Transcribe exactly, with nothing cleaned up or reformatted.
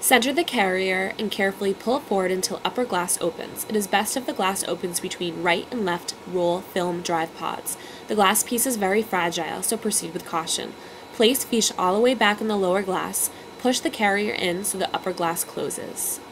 Center the carrier and carefully pull it forward until upper glass opens. It is best if the glass opens between right and left roll film drive pods. The glass piece is very fragile, so proceed with caution. Place fiche all the way back in the lower glass. Push the carrier in so the upper glass closes.